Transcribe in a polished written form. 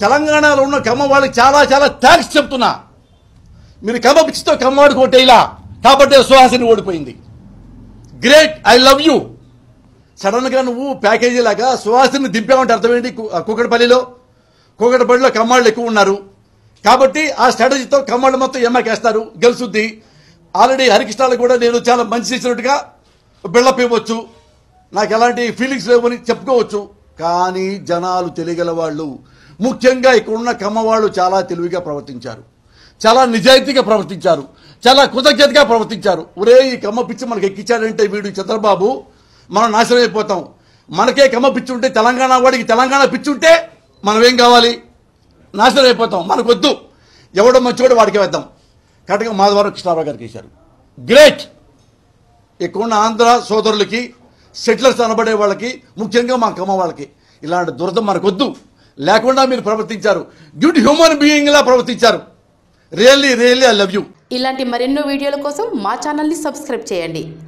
తెలంగాణలో ఉన్న కమ్మ వాళ్ళకి చాలా చాలా థ్యాంక్స్ చెప్తున్నా. మీరు కమ్మ పిచ్చితో కమ్మవాడికి ఓటేలా కాబట్టి సుహాసిని ఓడిపోయింది. Great, I love you. సడన్గా నువ్వు ప్యాకేజీ లాగా సుహాసిని దింపామంటే అర్థమేంటి? కుకట్పల్లిలో కమ్మాళ్ళు ఎక్కువ ఉన్నారు కాబట్టి ఆ స్ట్రాటజీతో కమ్మాళ్ళు మొత్తం ఎమ్మకేస్తారు, గెలుసుద్ది. ఆల్రెడీ హరికృష్ణాలు కూడా నేను చాలా మంచి చేసినట్టుగా బిల్డప్ ఇవ్వచ్చు, నాకు ఎలాంటి ఫీలింగ్స్ లేవని చెప్పుకోవచ్చు. కానీ జనాలు తెలియగల వాళ్ళు, ముఖ్యంగా ఇక్కడున్న కమ్మవాళ్ళు చాలా తెలివిగా ప్రవర్తించారు, చాలా నిజాయితీగా ప్రవర్తించారు, చాలా కృతజ్ఞతగా ప్రవర్తించారు. ఒరే ఈ కమ్మ పిచ్చి మనకి ఎక్కించాడంటే వీడు చంద్రబాబు మనం నాశనం అయిపోతాం. మనకే కమ్మ పిచ్చి ఉంటే, తెలంగాణ వాడికి తెలంగాణ పిచ్చి ఉంటే మనం ఏం కావాలి? నాశనం అయిపోతాం. మనకు వద్దు, ఎవడో మంచివాడు వాడికి వేద్దాం. కరెక్ట్గా మాధవరం కృష్ణారావు గారికి వేశారు. గ్రేట్. ఇక్కడున్న ఆంధ్ర సోదరులకి, సెటిలర్స్ అనబడే వాళ్ళకి, ముఖ్యంగా మా కమ్మ వాళ్ళకి ఇలాంటి దురద మనకు వద్దు. లేకుండా మీరు ప్రవర్తించారు, గుడ్ హ్యూమన్ బీయింగ్ లా ప్రవర్తించారు. Really really I love you. ఇలాంటి మరెన్నో వీడియోల కోసం మా ఛానల్ని సబ్స్క్రైబ్ చేయండి.